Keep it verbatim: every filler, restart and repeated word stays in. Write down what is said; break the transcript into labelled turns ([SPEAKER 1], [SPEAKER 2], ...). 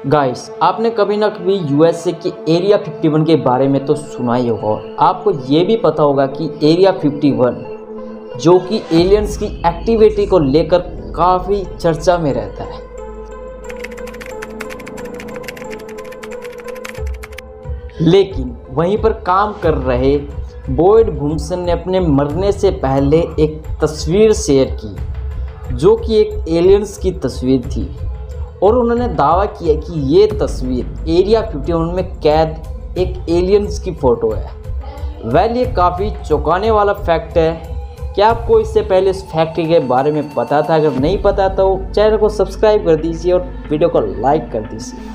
[SPEAKER 1] Guys, आपने कभी ना कभी यूएसए की एरिया इक्यावन के बारे में तो सुना ही होगा। आपको ये भी पता होगा कि एरिया इक्यावन जो कि एलियंस की एक्टिविटी को लेकर काफ़ी चर्चा में रहता है। लेकिन वहीं पर काम कर रहे बॉयड भूमसन ने अपने मरने से पहले एक तस्वीर शेयर की जो कि एक एलियंस की तस्वीर थी और उन्होंने दावा किया कि ये तस्वीर एरिया इक्यावन में कैद एक एलियंस की फ़ोटो है। वेल, ये काफ़ी चौंकाने वाला फैक्ट है। क्या आपको इससे पहले इस फैक्ट के बारे में पता था? अगर नहीं पता तो चैनल को सब्सक्राइब कर दीजिए और वीडियो को लाइक कर दीजिए।